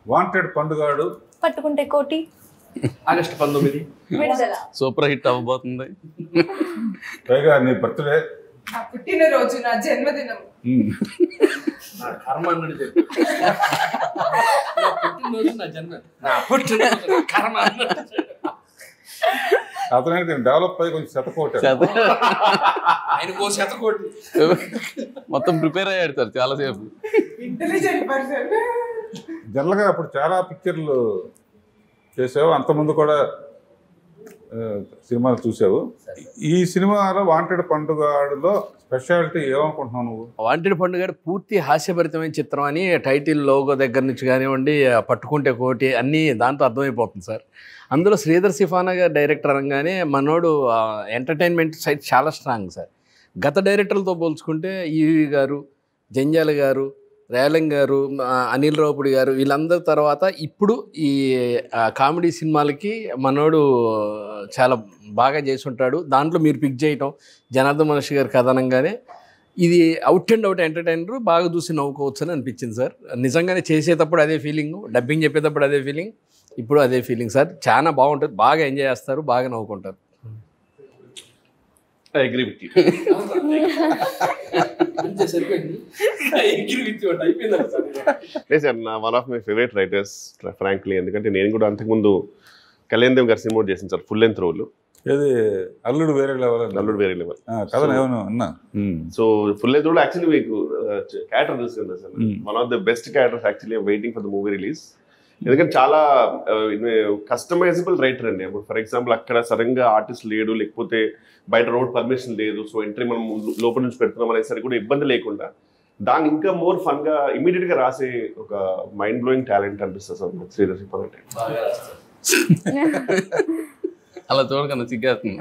Wanted పండుగాడు పట్టుకుంటే కోటి August 19 విడుదల. సూపర్ హిట్ అవ్వబోతుంది. పైగా నీ బర్త్డే, నా పుట్టినరోజు, నా జన్మదినం. నా కర్మ అన్నది చెప్పు. నా పుట్టినరోజు నా జన్మ, నా పుట్టినరోజు నా కర్మ అన్నది. అతనైతే డెవలప్ అయ్యి కొంచెం శతకోట ఆయనకో శతకోటి మొత్తం ప్రిపేర్ అయ్యాడు సార్ చాలాసేపు. Intelligent person. జనరల్గా అప్పుడు చాలా పిక్చర్లు చేసావు, అంతకుముందు కూడా సినిమాలు చూసావు. ఈ సినిమాలో వాంటెడ్ పండుగాడులో స్పెషాలిటీ ఏమనుకుంటున్నావు నువ్వు? వాంటెడ్ పండుగ పూర్తి హాస్యభరితమైన చిత్రం అని టైటిల్ లోగో దగ్గర నుంచి కానివ్వండి, పట్టుకుంటే కోటి అన్నీ దాంతో అర్థమైపోతుంది సార్. అందులో శ్రీధర్ సిఫానా గారు డైరెక్టర్ అనగానే మనోడు ఎంటర్టైన్మెంట్ సైడ్ చాలా స్ట్రాంగ్ సార్. గత డైరెక్టర్లతో పోల్చుకుంటే ఈవి గారు, జంజాల గారు, రేలంగ్ గారు, అనిల్ రావుపూడి గారు వీళ్ళందరి తర్వాత ఇప్పుడు ఈ కామెడీ సినిమాలకి మనోడు చాలా బాగా చేసి ఉంటాడు. దాంట్లో మీరు పిక్ చేయటం జనార్దన్ మనిషి గారి కథనంగానే ఇది అవుట్ అండ్ అవుట్ ఎంటర్టైనర్, బాగా చూసి నవ్వుకోవచ్చు అని అనిపించింది సార్. నిజంగానే చేసేటప్పుడు అదే ఫీలింగ్, డబ్బింగ్ చెప్పేటప్పుడు అదే ఫీలింగ్, ఇప్పుడు అదే ఫీలింగ్ సార్. చాలా బాగుంటుంది, బాగా ఎంజాయ్ చేస్తారు, బాగా నవ్వుకుంటారు. I agree with you. లేదు సార్, నా one of my favourite writers frankly. ఎందుకంటే నేను కూడా అంతకుముందు కళ్యాణ్ దేవ్ గారు సినిమా చేసింది సార్, ఫుల్ లెంత్ రోల్. ఏది అల్లుడు వేరే లెవెల్, అల్లుడు వేరే లెవెల్ కదా ఏమన్నా అన్నా. So full length role actually మీకు క్యారెక్టర్ తెలుసు sir, one of the best characters actually waiting for the movie release. ఎందుకంటే చాలా కస్టమైజబుల్ రైటర్ అండి. ఫర్ ఎగ్జాంపుల్ అక్కడ సడన్గా ఆర్టిస్ట్ లేడు, లేకపోతే బయట రోడ్ పర్మిషన్ లేదు, సో ఎంట్రీ మనం లోపల నుంచి పెడుతున్నాం అనేసరికి కూడా ఇబ్బంది లేకుండా దాన్ని ఇంకా మోర్ ఫన్ గా ఇమీడియట్ గా రాసే ఒక మైండ్ బ్లోయింగ్ టాలెంట్ అనిపిస్తుంది సార్ శ్రీధర్ చెప్పాలంటే. అలా చూడకన్నా సిగ్గేస్తుంది.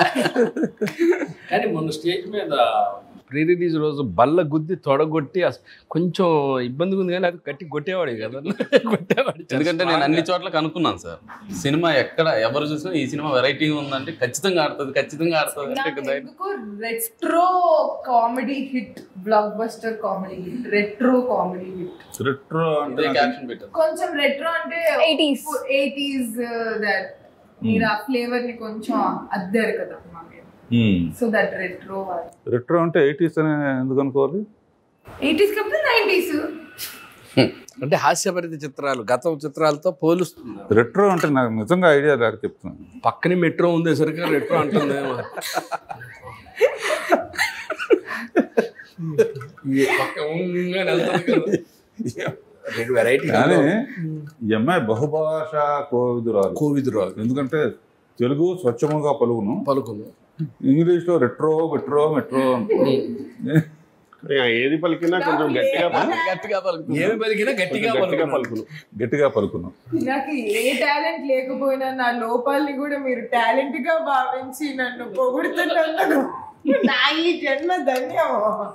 కానీ మొన్న స్టేజ్ మీద ప్రీ రిలీజ్ రోజు బల్ల గుద్ది తొడగొట్టి కొంచెం ఇబ్బందిగా ఉంది, కానీ అది గట్టి కొట్టేవాడు కదా, కొట్టేవాడు. ఎందుకంటే నేను అన్ని చోట్ల కనుక్కున్నాను సార్, సినిమా ఎక్కడ ఎవరు చూసినా ఈ సినిమా వెరైటీగా ఉందంటే ఖచ్చితంగా ఆడుతుంది, ఖచ్చితంగా ఆడుతుంది. Retro comedy hit, blockbuster comedy hit, retro comedy hit. Retro అంటే క్యాప్షన్ పెట్టారు కొంచెం రెట్రో అంటే 80s దట్ మీరు ఆ ఫ్లేవర్ ని కొంచెం అద్దారు కదా. So that retro. రెట్రో అంటే 80s అని ఎందుకు అనుకోవాలి? 80s కాకపోతే 90s. అంటే హాస్యభరిత చిత్రాలు గతం చిత్రాలతో పోలుస్తుంది. రెట్రో అంటే నాకు నిజంగా ఐడియా లేక చెప్తున్నాను. పక్కనే మెట్రో ఉండేసరికి రెట్రో అంటుంది. రెండు వెరైటీ. కానీ ఈ అమ్మాయి బహుభాషా కోవిదురాలు. ఎందుకంటే తెలుగు స్వచ్ఛముగా పలుకును, ఇంగ్లీష్లో రెట్రో మెట్రో మెట్రో ఏది పలికినా కొంచెం గట్టిగా పలుకును. నాకు ఏ టాలెంట్ లేకపోయినా నా లోపాలని కూడా మీరు టాలెంట్ గా భావించి నన్ను పొగుడుతున్నందుకు నా ఈ జన్మ ధన్యం.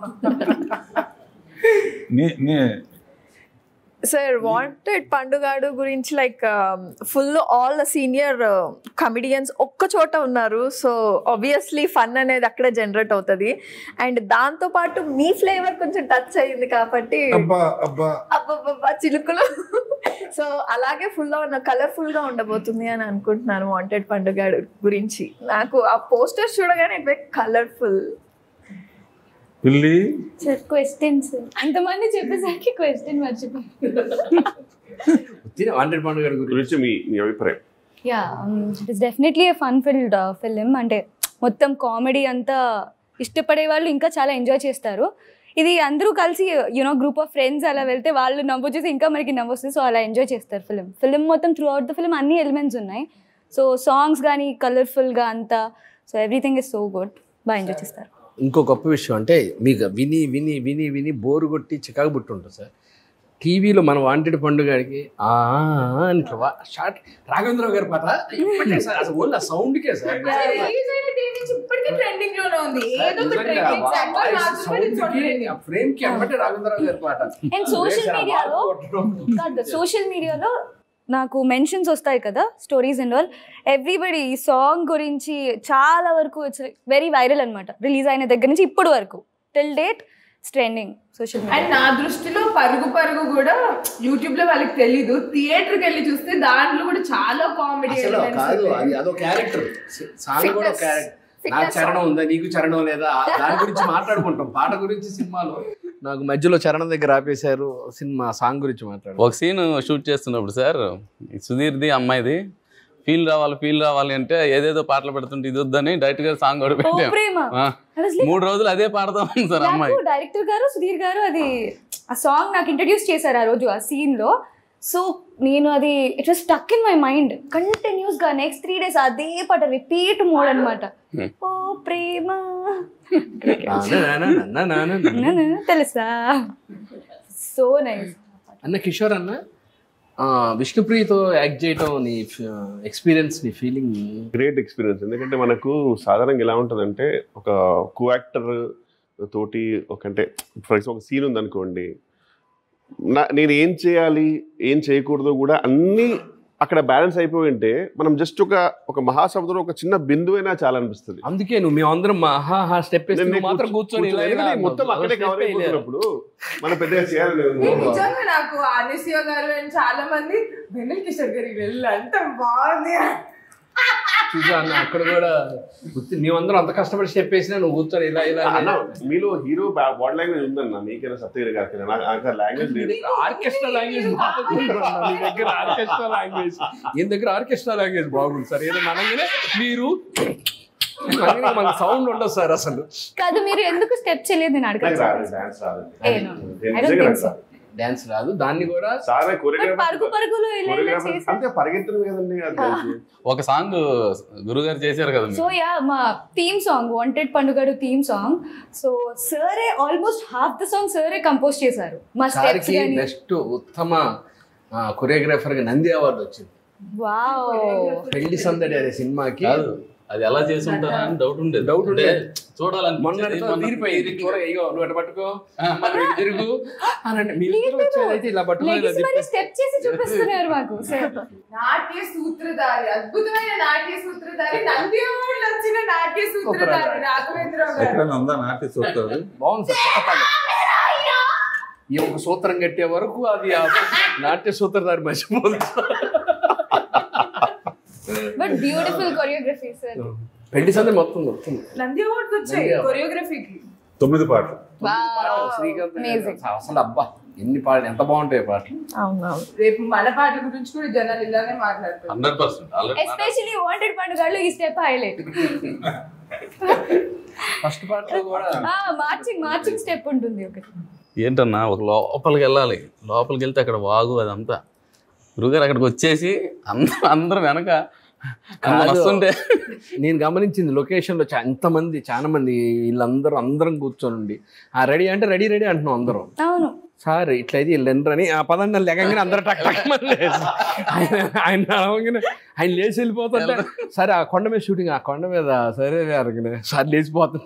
సార్ వాంటెడ్ పండుగాడు గురించి like full all the senior comedians ఒక్క చోట ఉన్నారు. సో ఆబ్వియస్లీ ఫన్ అనేది అక్కడే జనరేట్ అవుతుంది. అండ్ దాంతోపాటు మీ ఫ్లేవర్ కొంచెం టచ్ అయ్యింది కాబట్టి అబ్బబ్బబ్బా చిలుకలు. సో అలాగే కలర్ఫుల్గా ఉండబోతుంది అని అనుకుంటున్నాను వాంటెడ్ పండుగాడు గురించి. నాకు ఆ పోస్టర్స్ చూడగానే కలర్ఫుల్. పిల్లి సార్ క్వశ్చన్స్ అంతమంది చెప్పేసరికి క్వశ్చన్ మర్చిపోయాను. వాంటెడ్ పండుగ గురించి మీ అభిప్రాయం? Yeah, it is definitely a fun filled film. అంటే మొత్తం కామెడీ అంతా ఇష్టపడే వాళ్ళు ఇంకా చాలా ఎంజాయ్ చేస్తారు. ఇది అందరూ కలిసి గ్రూప్ ఆఫ్ ఫ్రెండ్స్ అలా వెళ్తే వాళ్ళు నవ్వు చూసి ఇంకా మనకి నవ్వు వస్తుంది. సో అలా ఎంజాయ్ చేస్తారు ఫిలిం మొత్తం. త్రూ అవుట్ ద ఫిలిం అన్ని ఎలిమెంట్స్ ఉన్నాయి. సో సాంగ్స్ కానీ కలర్ఫుల్గా అంతా, so everything is so good. బాగా ఎంజాయ్ చేస్తారు. ఇంకో గొప్ప విషయం అంటే మీకు విని విని విని విని బోరు కొట్టి చికాకు పుట్టి ఉంటుంది సార్. టీవీలో మన వాంటెడ్ పండుగకి షార్ట్ రాఘవేంద్రరావు గారి పాట సార్, అసలు ఓన్లీ ఆ సౌండ్కే సార్ ఫ్రేమ్ కి అమ్మటే రాఘవేంద్రరావు గారి పాట. అండ్ సోషల్ మీడియాలో నాకు మెన్షన్స్ వస్తాయి కదా, స్టోరీస్ అండ్ ఆల్. ఎవ్రీబడి ఈ సాంగ్ గురించి చాలా వరకు ఇట్స్ వెరీ వైరల్ అనమాట. రిలీజ్ అయిన దగ్గర నుంచి ఇప్పటి వరకు till date trending social media. And నా దృష్టిలో పరుగు పరుగు కూడా యూట్యూబ్ లో వాళ్ళకి తెలీదు, థియేటర్కి వెళ్ళి చూస్తే దాంట్లో కూడా చాలా కామెడీ కాదు, అది అదో క్యారెక్టర్, సాంగ్ కూడా ఒక క్యారెక్టర్. నాకు చరణం ఉందా, నీకు చరణం లేదా, దాని గురించి మాట్లాడుకుంటాం. పాట గురించి సినిమాలో నాకు మధ్యలో చరణం దగ్గర ఆపేశారు, సినిమా సాంగ్ గురించి మాట్లాడు. ఒక సీన్ షూట్ చేస్తున్నప్పుడు సార్, సుధీర్ది అమ్మాయిది ఫీల్ రావాలి అంటే ఏదేదో పాటలు పెడుతుంటే ఇది వద్దని డైరెక్టర్ గారు సాంగ్ కూడా పెట్టాం. 3 రోజులు అదే పాడతాం సార్ అమ్మాయి. డైరెక్టర్ గారు సుధీర్ గారు అది ఆ సాంగ్ నాకు ఇంట్రడ్యూస్ చేశారు ఆ రోజు ఆ సీన్ లో. సో నేను అది it was stuck in my mind continuous గా. నెక్స్ట్ 3 days అదే పాట రిపీట్ మోడ్ అనమాట. ఓ ప్రేమ తెలుసా, సో నైస్. అన్న కిషోర్ అన్న, విష్ణుప్రియతో యాక్ట్ చేయటం నీ ఎక్స్పీరియన్స్, నీ ఫీలింగ్? Great experience. ఎందుకంటే మనకు సాధారణంగా ఎలా ఉంటుందంటే ఒక కో యాక్టర్ తోటి అంటే ఫర్ ఎగ్జాంపుల్ ఒక సీన్ ఉందనుకోండి, నేను ఏం చేయాలి ఏం చేయకూడదు కూడా అన్నీ అక్కడ బ్యాలెన్స్ అయిపోయి ఉంటే మనం జస్ట్ ఒక మహాసముద్రం ఒక చిన్న బిందువు అయినా చాలా అనిపిస్తుంది. అందుకే మేమందరం స్టెప్ మాత్రం కూర్చొని మొత్తం అక్కడే కవర్ అయిపోయినప్పుడు మనం పెద్దగా చేయాలి. నిజంగా నాకు అనసూయ గారు అండ్ చాలా మంది వెన్నెల కిషోర్ గారికి వెళ్ళి అంత బాగుంది చూసా అన్న. అక్కడ కూడా మేమందరం అంత కష్టపడి స్టెప్ వేసినా నువ్వు కూర్చొని ఇలా ఇలా అన్న. మీలో హీరో బాడీ లాంగ్వేజ్ ఉందన్న, మీకైనా సత్యగిరి గారికి నాకు లాంగ్వేజ్ లేదు. ఆర్కెస్ట్రా లాంగ్వేజ్ మీ దగ్గర, ఆర్కెస్ట్రా లాంగ్వేజ్ ఈయన దగ్గర ఆర్కెస్ట్రా లాంగ్వేజ్ బాగుంది సార్. ఏదైనా అనగానే మీరు మనకు సౌండ్ ఉండదు సార్ అసలు. కాదు, మీరు ఎందుకు స్టెప్ చేయలేదు నేను అడగలేదు. డాన్స్ రాదు, దాన్ని కూడా పరుగు పరుగులు అంటే పరిగెత్తడం కదండి. ఒక సాంగ్ గురుగారు చేశారు కదా. సో యా, మా theme song wanted Pandugadu theme song. So సరే ఆల్మోస్ట్ హాఫ్ ద సాంగ్ సరే కంపోజ్ చేశారు. మా స్టెప్స్ గాని బెస్ట్ ఉత్తమ కొరియోగ్రాఫర్ గా నంది అవార్డు వచ్చింది. వావ్. పెళ్లి సందడి అనే సినిమాకి అది ఎలా చేసి ఉంటారా అని డౌట్ ఉండేది. చూడాలని పట్టుకో తిరుగు వచ్చేదైతే ఇలా స్టెప్ చేసి చూపిస్తున్నారు మాకు. నాట్య సూత్రధారి, అద్భుతమైన నాట్య సూత్రధారి, నంది అవార్డులు వచ్చిన నాట్య సూత్రధారి రాఘవేంద్ర గారు. బాగుంది సార్. ఈ ఒక సూత్రం కట్టే వరకు అది నాట్య సూత్రధారి మర్చిపోతుంది. But beautiful choreography sir. పెళ్లి సందడి మొత్తం నంది అవార్డ్స్ వచ్చాయి కొరియోగ్రఫీకి. 9 పాటలు. శ్రీకాంత్ అసలు అబ్బా ఎన్ని పాటలు, ఎంత బాగుంటాయి పాటలు. అవునవును. రేపు మన పాటల గురించి కూడా జనాలు ఇలానే మాట్లాడతారు. 100%. ఎస్పెషల్లీ వాంటెడ్ పండుగలో ఈ స్టెప్ హైలైట్. ఫస్ట్ పాటలో కూడా మార్చింగ్ స్టెప్ ఉంటుంది ఒకటి. ఏంటన్నా ఒక లోపలికి వెళ్ళాలి, లోపలికి వెళ్తే అక్కడ వాగు అదంతా. గురుగారు అక్కడికి వచ్చేసి అందరం వెనక వస్తుంటే నేను గమనించింది లొకేషన్లో ఎంతమంది, చాలా మంది అందరం కూర్చొని రెడీ అంటే రెడీ అంటున్నాం అందరం. అవును సార్ ఇట్లయితే వీళ్ళని ఆ పదాన్ని లెగంగానే అందరూ టక్ ఆయన లేచి వెళ్ళిపోతుంటే సరే ఆ కొండ మీద షూటింగ్, ఆ కొండ మీద సరే అరగనే సార్ లేచిపోతుంటే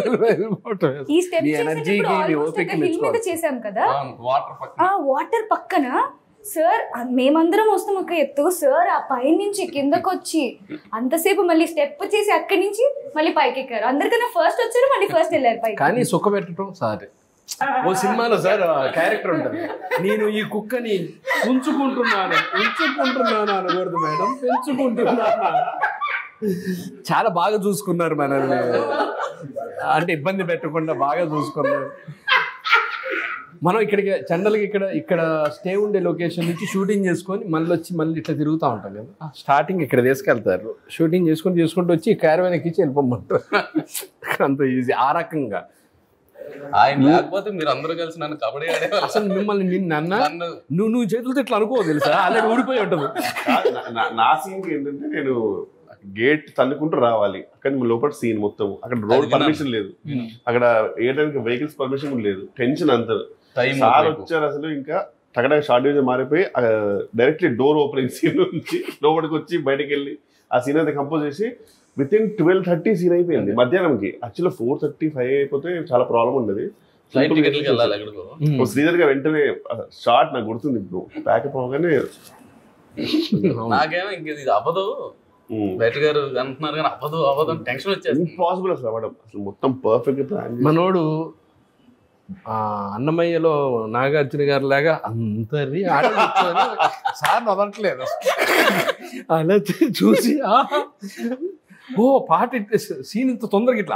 చేసాం కదా వాటర్ పక్కన. సార్ మేమందరం వస్తాం ఒక ఎత్తు, సార్ ఆ పై నుంచి కిందకు వచ్చి అంతసేపు మళ్ళీ స్టెప్ చేసి అక్కడి నుంచి మళ్ళీ పైకి ఎక్కారు. అందరికన్నా ఫస్ట్ వచ్చారు, మళ్ళీ ఫస్ట్ వెళ్ళారు పైకి. కానీ సుఖ పెట్టడం సార్ ఓ సినిమాలో సార్ క్యారెక్టర్ ఉంటుంది, నేను ఈ కుక్కని ఉంచుకుంటున్నాను అనకూడదు మేడం, పెంచుకుంటున్నాను. చాలా బాగా చూసుకున్నారు మనల్ని, అంటే ఇబ్బంది పెట్టకుండా బాగా చూసుకున్నారు. మనం ఇక్కడికి జనరల్గా ఇక్కడ స్టే ఉండే లొకేషన్ నుంచి షూటింగ్ చేసుకొని మళ్ళీ ఇట్లా తిరుగుతూ ఉంటాం కదా. స్టార్టింగ్ ఇక్కడ తీసుకెళ్తారు, షూటింగ్ చేసుకుంటూ వచ్చి క్యారవాన్ ఎక్కించి వెళ్ళిపోమంటారు. అంత ఈజీ ఆ రకంగా. ఆయన లేకపోతే మీరు అందరూ కలిసి నన్ను కబడ్డీ ఆడేవాళ్ళు. అసలు మిమ్మల్ని నువ్వు చేతులతో ఇట్లా అనుకో తెలుసా, ఆల్రెడీ ఊడిపోయి ఉంటుంది. నా సీన్కి ఏంటంటే నేను గేట్ తన్నుకుంటూ రావాలి, కానీ లోపల సీన్ మొత్తం అక్కడ రోడ్ పర్మిషన్ లేదు, అక్కడ వేయడానికి వెహికల్స్ పర్మిషన్ లేదు, టెన్షన్ అంతా. సార్ వచ్చారు అసలు ఇంకా టకటక షార్ట్ డివిజన్ మారిపోయి డైరెక్ట్లీ డోర్ ఓపెనింగ్ సీన్ నుంచి లోపలికి వచ్చి బయటకు వెళ్ళి ఆ సీన్ అయితే కంపోజ్ చేసి విత్ ఇన్ 12:30 సీన్ అయిపోయింది మధ్యాహ్నంకి. యాక్చువల్లీ 4:35 అయిపోతే చాలా ప్రాబ్లం ఉండదు. శ్రీధర్ గారు వెంటనే షార్ట్ నాకు గుర్తుంది ఇప్పుడు ప్యాకప్ అవగానే నాకేమో ఇంక ఇది అవ్వదు బయట గారు అంటున్నారు కానీ అవ్వదు టెన్షన్ వచ్చేది. ఇంపాసిబుల్ అసలు అవ్వడం, అసలు మొత్తం పర్ఫెక్ట్ ప్లాన్. మనోడు అన్నమయ్యలో నాగార్జున గారి లాగా అందరి ఆడని సార్ వదలట్లేదు అలా చూసి ఓ పాట సీన్ ఇంత తొందరగా ఇట్లా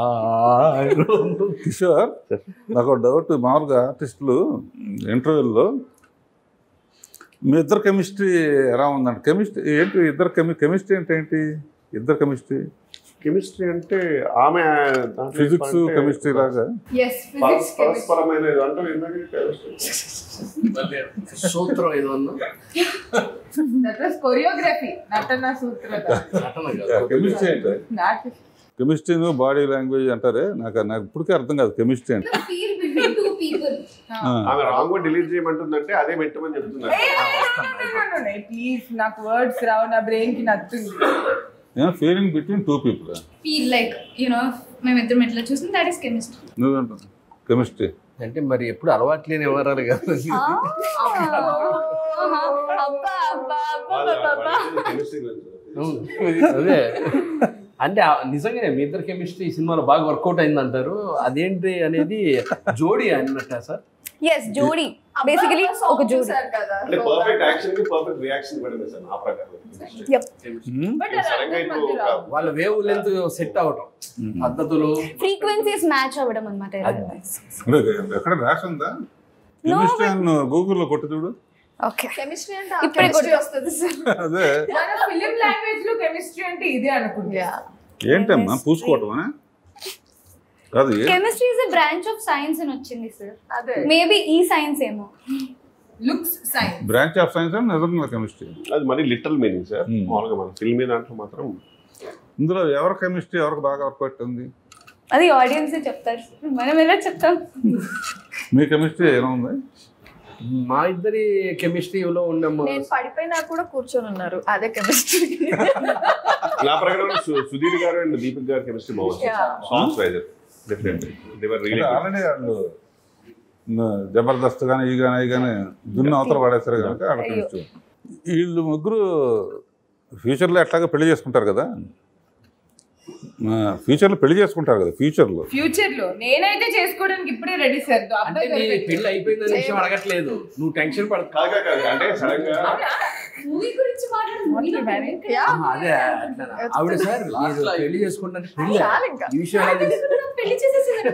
కిషోర్, నాకు డౌట్. మామూలుగా ఆర్టిస్టులు ఇంటర్వ్యూల్లో మీ ఇద్దరు కెమిస్ట్రీ ఎలా ఉందండి? కెమిస్ట్రీ ఏంటి? ఇద్దరు కెమిస్ట్రీ అంటే ఏంటి? ఇద్దరు కెమిస్ట్రీ అంటే ఆమె ఫిజిక్స్ కెమిస్ట్రీ లాగా పరస్పరమైన సూత్రం ఏదో కొరియోగ్రఫీ నటన సూత్ర కెమిస్ట్రీ అంటే కెమిస్ట్రీ బాడీ లాంగ్వేజ్ అంటారే. నాకు ఇప్పటికే అర్థం కాదు కెమిస్ట్రీ అంటే. ఆమె రాంగ్ వర్డ్ డిలీట్ చేయమంటుందంటే అదే పెట్టమని చెప్తున్నారు. ప్లీజ్, నాకు వర్డ్స్ రావు, నా బ్రెయిన్ కి నచ్చుతుంది. Feeling between two people. Feel like మేమిద్దరం ఎట్లా చూసింది దట్ ఈస్ కెమిస్ట్రీ. నువ్వేంటావు కెమిస్ట్రీ అంటే మరి ఎప్పుడు అలవాటు లేని ఎవరాలు కదా. అదే అంటే నిజంగానే మీ ఇద్దరు కెమిస్ట్రీ ఈ సినిమాలో బాగా వర్కౌట్ అయింది అంటారు. అదేంటి అనేది జోడీ అన్నట్ట సార్? ఎస్, జోడీ బేసికలీ ఒక జోడీ. అంటే పర్ఫెక్ట్ యాక్షన్ కి పర్ఫెక్ట్ రియాక్షన్ ఇవ్వడమే సార్ ఆ ప్రకారం. వాళ్ళ వేవ్ లెంత్ సెట్ అవడం, పద్ధతులు, ఫ్రీక్వెన్సీస్ మ్యాచ్ అవ్వడం అన్నమాట. ఎక్కడ రాసిందా కెమిస్ట్రీ అని గూగుల్లో కొట్టి చూడు. ఓకే, కెమిస్ట్రీ అంటే ఇప్పుడే కెమిస్ట్రీ వస్తుంది సార్. అదే మన ఫిలిం లాంగ్వేజ్ లో కెమిస్ట్రీ అంటే ఇదే అనుకుంటా. ఏంటమ్మా పూసుకోవటమా? కాదు, chemistry is a branch of science అని వచ్చింది సార్. అదే మేబీ ఈ సైన్స్ ఏమో. Looks science, branch of science అని నిజంగా కెమిస్ట్రీ. అది మరి లిటరల్ మీనింగ్ సార్. మామూలుగా మన ఫిల్మ్ దాంట్లో మాత్రం ఇందులో ఎవరి కెమిస్ట్రీ ఎవరికి బాగా వర్క్ ఉంది? అది ఆడియన్స్ చెప్తారు, మనం ఎలా చెప్తాం. మీ కెమిస్ట్రీ ఎలా ఉంది? మా ఇద్దరి కెమిస్ట్రీలో ఉన్నాము. నేను పడిపోయినా కూడా కూర్చొని ఉన్నారు, అదే కెమిస్ట్రీ. నా ప్రకారం సుధీర్ గారు అండ్ దీపిక్ గారు కెమిస్ట్రీ బాగుంది. Songs wise differently they were really already వాళ్ళు జబర్దస్త్ కానీ ఈ కానీ దున్న అవతల పడేస్తారు కనుక వాళ్ళ కెమిస్ట్రీ. వీళ్ళు ముగ్గురు ఫ్యూచర్లో ఎట్లాగా పెళ్లి చేసుకుంటారు కదా. ఫ్యూచర్లో పెళ్లి చేసుకుంటారు కదా. ఫ్యూచర్ లో నేనైతే చేసుకోవడానికి ఇప్పుడే రెడీ సార్. అంటే నీ పెళ్లి అయిపోయిందని విషయం అడగట్లేదు, నువ్వు టెన్షన్ పడదు. అంటే సడన్ గా మూవీ గురించి మాట్లాడుతున్నాం. అదే ఆవిడ సార్ పెళ్లి చేసుకుంటే ఈ విషయం పెళ్లి చేసేసి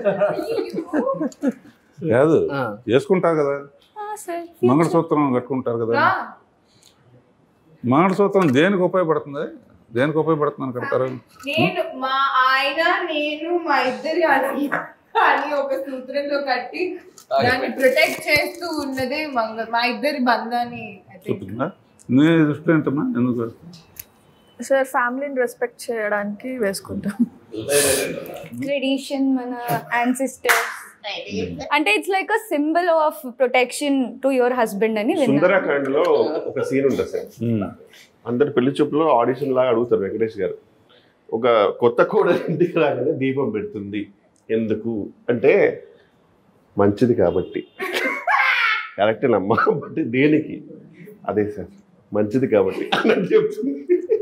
కాదు చేసుకుంటారు కదా. మంగళసూత్రం కట్టుకుంటారు కదా. మంగళసూత్రం దేనికి ఉపయోగపడుతుంది? దేనికి ఉపయోగపడుతుందని కడతారు? నేను మా ఆయన నేను మా ఇద్దరి అని ఒక సూత్రంలో కట్టి దాన్ని ప్రొటెక్ట్ చేస్తూ ఉన్నదే మా ఇద్దరి బంధాన్ని. చెప్తుందా నీ దృష్టి ఏంటమ్మా? ఎందుకు సార్ ఫ్యామిలీని రెస్పెక్ట్ చేయడానికి వేసుకుంటాం. ట్రెడిషన్, మన యాన్సిస్టర్స్, అంటే it's like a symbol of protection to your husband అని విన్నాను. సుందరకాండ్ లో ఒక సీన్ ఉంటుంది సార్. అందరు పెళ్లి చూపులో ఆడిషన్ లాగా అడుగుతారు వెంకటేష్ గారు. ఒక కొత్త కోడలు ఇంటికి రాగానే దీపం పెడుతుంది, ఎందుకు అంటే మంచిది కాబట్టి. కరెక్టేనమ్మా, బట్ దేనికి? అదే సార్ మంచిది కాబట్టి అని చెప్తుంది.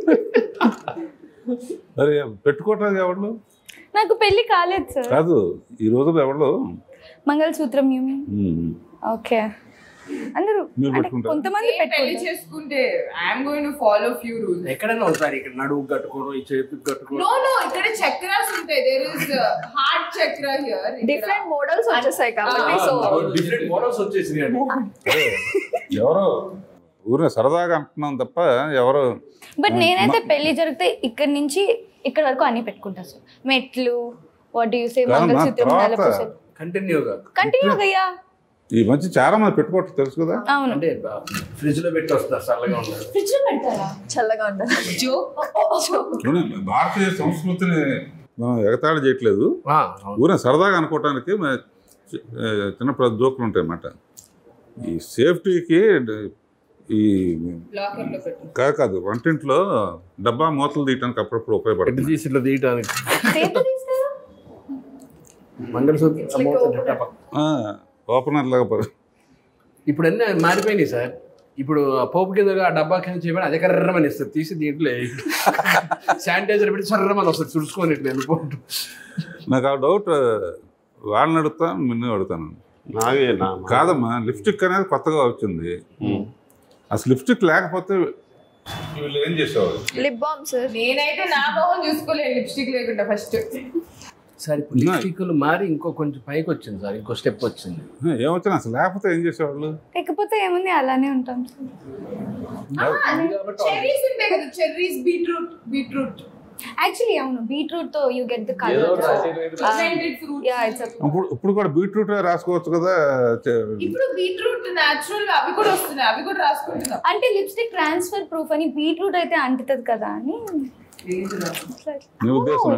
మరి పెట్టుకోవట్లేదు ఎవరు? నాకు పెళ్లి కాలేదు సార్. కాదు, ఈ రోజుల్లో ఎవరు మంగళసూత్రం. ఓకే, అందరూ కొంతమంది పెళ్లి చేసుకుంటే I'm going to follow few rules. ఎక్కడైనా ఉంటారు, ఇక్కడ నడువు కట్టుకోవడం, ఈ చేతికి కట్టుకోవడం. నో ఇక్కడ చక్రాస్ ఉంటాయి. There is heart chakra here. Different models వచ్చేసాయి కాబట్టి సో డిఫరెంట్ మోడల్స్ వచ్చేసినాయి. ఎవరో ఊరిని సరదాగా అంటున్నాం తప్ప ఎవరు. బట్ నేనైతే పెళ్లి జరిగితే ఇక్కడ నుంచి ఇక్కడ వరకు అన్ని పెట్టుకుంటా సార్. మెట్లు, వాట్ డు యు సే, మంగళసూత్రం, నలపూసలు కంటిన్యూగా. ఈ మంచి చాలా మంది పెట్టుకోవచ్చు తెలుసు కదా. అవును, అంటే ఫ్రిడ్జ్ లో పెట్టి వస్తారు, చల్లగా ఉంటారు. ఫ్రిడ్జ్ లో పెడతారా? చల్లగా ఉంటారు. భారతీయ సంస్కృతిని మనం ఎగతాళి చేయట్లేదు, ఊరిని సరదాగా అనుకోవటానికి చిన్న జోకులు ఉంటాయి అన్నమాట. ఈ సేఫ్టీకి ఈ కాదు వంటింట్లో డబ్బా మూతలు తీయటానికి అప్పుడప్పుడు ఉపయోగపడుతుంది. ఇట్లా తీయటానికి మంగళసూత్రం ఓపెనర్ లాగా. ఇప్పుడు అన్నీ మారిపోయినాయి సార్. ఇప్పుడు పోపు కింద ఆ డబ్బా కింద చేయమని అదే కర్రమని ఇస్తారు, తీసి దీంట్లో శానిటైజర్ పెట్టి సర్రమని వస్తుంది, తుడుచుకొని ఇట్లా వెళ్ళిపోతుంది. నాకు ఆ డౌట్ వాళ్ళని అడుగుతాను నిన్ను అడుగుతాను. కాదమ్మా, లిప్స్టిక్ అనేది కొత్తగా వచ్చింది. అసలు లిప్స్టిక్ లేకపోతే వీళ్ళు ఏం చేసేవాళ్ళు? Lip balm sir. నేనైతే నా మొహం చూసుకోలేదు లిప్స్టిక్ లేకుండా ఫస్ట్. సార్ ఇప్పుడు లిప్స్టిక్లు మారి ఇంకో కొంచెం పైకి వచ్చింది సార్, ఇంకో స్టెప్ వచ్చింది. ఏమొచ్చినా అసలు లేకపోతే ఏం చేసేవాళ్ళు? లేకపోతే ఏముంది, అలానే ఉంటాం చెర్రీస్ ఉంటాయి కదా, చెర్రీస్, బీట్రూట్ యాక్చువల్లీ. అవును, బీట్రూట్ తో యూ గెట్ ద కలర్. ఇప్పుడు కూడా బీట్రూట్ రాసుకోవచ్చు కదా. ఇప్పుడు బీట్రూట్ నేచురల్ అవి కూడా వస్తున్నాయి, అవి కూడా రాసుకుంటున్నాం. అంటే లిప్స్టిక్ ట్రాన్స్ఫర్ ప్రూఫ్ అని, బీట్రూట్ అయితే అంటుతుంది కదా అని. నీ ఉద్దేశం?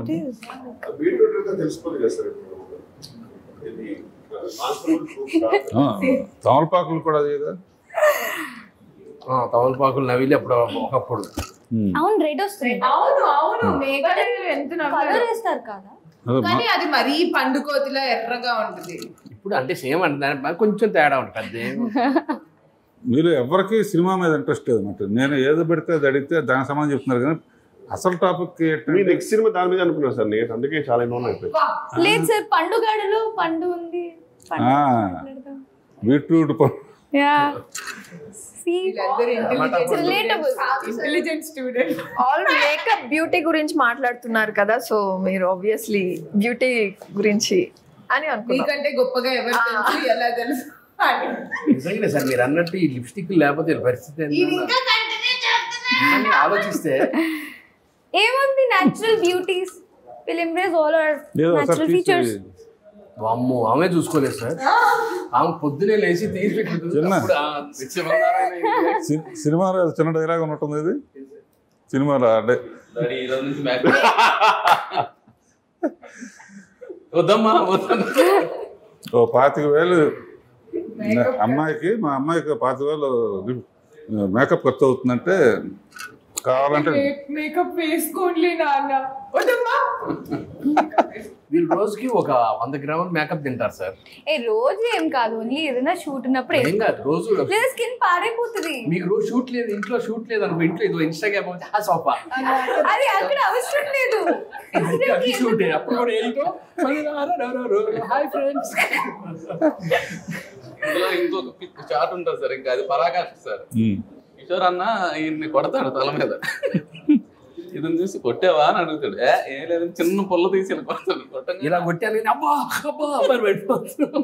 తమలపాకులు కూడా అదే కదా. తమలపాకులు నవిలి అప్పుడు ఒకప్పుడు. అవును, రెడ్ వస్తుంది. అవును మేఘాలయలో ఎంత కలర్ వేస్తారు కదా, కానీ అది మరీ పండు కోతిలా ఎర్రగా ఉంటుంది. ఇప్పుడు అంటే సేమ్ అంటే కొంచెం తేడా ఉంటుంది. మీరు ఎవరికి సినిమా మీద ఇంట్రెస్ట్ లేదన్నమాట. నేను ఏదో పెడితే అది అడిగితే దానికి సంబంధం చెప్తున్నారు కానీ అసలు టాపిక్ నెక్స్ట్ సినిమా దాని మీద అనుకున్నాను సార్ నేను, అందుకే చాలా ఇన్వాల్వ్ అయిపోయింది. లేదు సార్, పండుగాడులో పండు ఉంది, beetroot intelligent student. All makeup beauty గురించి మాట్లాడుతున్నారు కదా, సో మీరు ఆబ్వియస్లీ బ్యూటీ గురించి అని అనుకుంటున్నారు. మీకంటే గొప్పగా ఎవరు తెలుసు, ఎలా తెలుసు? నిజంగానే సార్ మీరు అన్నట్టు ఈ లిప్స్టిక్ లేకపోతే పరిస్థితి ఆలోచిస్తే ఏముంది, natural beauties will embrace all our natural features. అమ్మో, ఆమె చూసుకోలేదు సార్. ఆమె పొద్దునే లేచి తీసి సినిమాలో చిన్న డైలాగ్ ఉన్నట్టుంది. ఇది సినిమాలో అంటే వద్దమ్మా ఓ 25,000 అమ్మాయికి, మా అమ్మాయికి 25,000 మేకప్ ఖర్చు అవుతుందంటే కావాలంటే మేకప్ వేసుకోండి నాన్న. వద్దమ్మా. వీళ్ళు రోజుకి ఒక 100 గ్రాముల మేకప్ తింటారు సార్. రోజు ఏం కాదు, ఓన్లీ ఏదైనా షూట్ ఉన్నప్పుడు ఏం కాదు, రోజు లేదా స్కిన్ పాడైపోతుంది. మీకు రోజు షూట్ లేదు, ఇంట్లో షూట్ లేదు అనుకో, ఇంట్లో ఇది ఇన్స్టాగ్రామ్ ఆ సోఫా అది అక్కడ అవసరం లేదు, అది షూటే. అప్పుడు కూడా ఏంటో హాయ్ ఫ్రెండ్స్. ఇందులో ఇంకొక చాట్ ఉంటుంది సార్, ఇంకా అది పరాకాష్ట సార్. కిషోర్ అన్న ఈయన్ని కొడతాడు తల మీద, ఇది చూసి కొట్టావా అని అడుగుతాడు. ఏం లేదు, చిన్న పొల్ల తీసి కొడతాడు. ఇలా కొట్టాను, అబ్బా అబ్బా అబ్బాయి పెట్టిపోతాడు.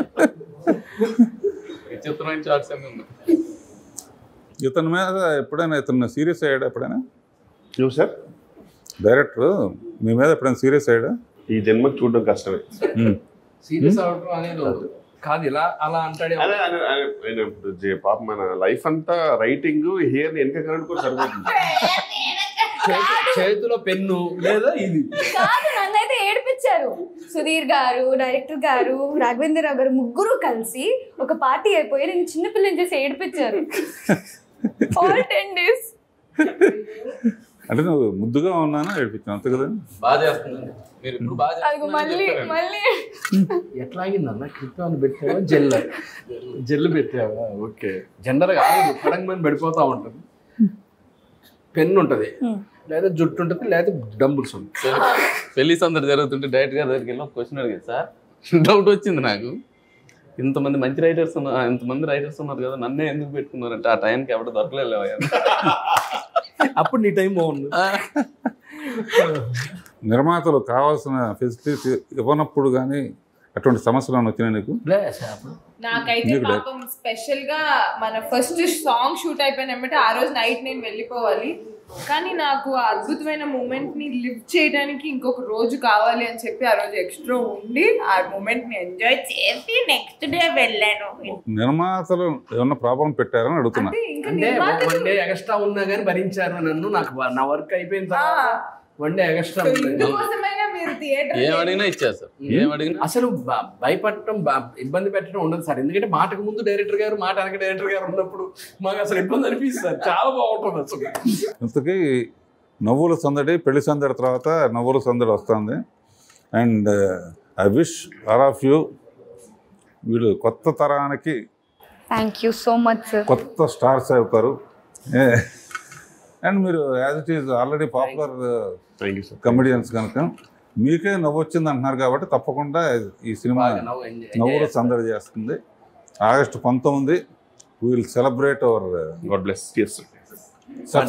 విచిత్రమైన చాట్స్ అన్నీ ఉన్నాయి. ఇతని మీద ఎప్పుడైనా ఇతను సీరియస్ అయ్యాడు? ఎప్పుడైనా సార్ డైరెక్టర్ మీ మీద ఎప్పుడైనా సీరియస్ అయ్యాడా? ఈ జన్మకు చూడడం కష్టమే. సీరియస్ అవడం అనేది కాదు, ఇలా అలా అంటాడే. పాప మన లైఫ్ అంతా రైటింగ్, హెయిర్ వెనక కూడా సరిపోతుంది. చేతిలో పెన్ను లేదా ఇది కాదు, నన్నైతే ఏడిపించారు. సుధీర్ గారు, డైరెక్టర్ గారు, రాఘవేంద్రరావు గారు ముగ్గురు కలిసి ఒక పార్టీ అయిపోయి నేను చిన్నపిల్లని చేసి ఏడిపించారు. All 10 days. అంటే నువ్వు ముద్దుగా ఉన్నాను ఏడిపించాను అంతే కదా. బాగా చేస్తుందండి మీరు, ఇప్పుడు బాగా మళ్ళీ ఎట్లా అయిందన్న? క్రిప్టాన్ పెట్టావా, జెల్ పెట్టావా? ఓకే, జనరల్గా పడంగమని పడిపోతా ఉంటుంది. పెన్ను ఉంటుంది, లేదా జుట్టు ఉంటుంది, లేదా డంబుల్స్ ఉంటాయి. పెళ్లి సందడి జరుగుతుంటే డైరెక్ట్ గా దగ్గరికి వెళ్ళి ఒక క్వశ్చన్ అడిగారు సార్. డౌట్ వచ్చింది నాకు, ఇంతమంది మంచి రైటర్స్ ఉన్నారు, ఇంతమంది రైటర్స్ ఉన్నారు కదా, నన్నే ఎందుకు పెట్టుకున్నారంటే ఆ టైంకి ఎవరు దొరకలేవు. అప్పుడు నీ టైం బాగుంది. నిర్మాతలు కావాల్సిన ఫెసిలిటీ ఇవ్వనప్పుడు కానీ అటువంటి సమస్యలు వచ్చినాయి నీకు? నాకైతే పాపం స్పెషల్ గా మన ఫస్ట్ సాంగ్ షూట్ అయిపోయినట్టు ఆ రోజు నైట్ నేను వెళ్ళిపోవాలి, కానీ నాకు ఆ అద్భుతమైన మూమెంట్ ని లివ్ చేయడానికి ఇంకొక రోజు కావాలి అని చెప్పి ఆ రోజు ఎక్స్ట్రా ఉండి ఆ మూమెంట్ ని ఎంజాయ్ చేసి నెక్స్ట్ డే వెళ్ళాను. నిర్మాతలు ఏమన్నా ప్రాబ్లం పెట్టారని అడుగుతున్నా. అంటే 1 day ఎక్స్ట్రా ఉన్నా కానీ భరించారు నన్ను. నాకు నా వర్క్ అయిపోయిన తర్వాత 1 day ఎక్స్ట్రా ఏమడిగినా ఇచ్చారు సార్. ఏమడిగినా అసలు భయపడటం, ఇబ్బంది పెట్టడం ఉండదు సార్. ఎందుకంటే మాటకు ముందు డైరెక్టర్ గారు, మాట వెనక డైరెక్టర్ గారు ఉన్నప్పుడు మాకు అసలు ఇబ్బంది అనిపిస్తుంది. చాలా బాగుంటుంది అసలు. ఇంతకీ నవ్వుల సందడి, పెళ్లి సందడి తర్వాత నవ్వుల సందడి వస్తుంది. And I wish all of you, వీళ్ళు కొత్త తరానికి thank you so much sir, కొత్త స్టార్స్ అవుతారు. అండ్ మీరు as it is already popular comedians కనుక మీకే నవ్వు వచ్చింది అంటున్నారు కాబట్టి తప్పకుండా ఈ సినిమా నవ్వులు సందడి చేస్తుంది. August 19 will celebrate our God bless. Yes.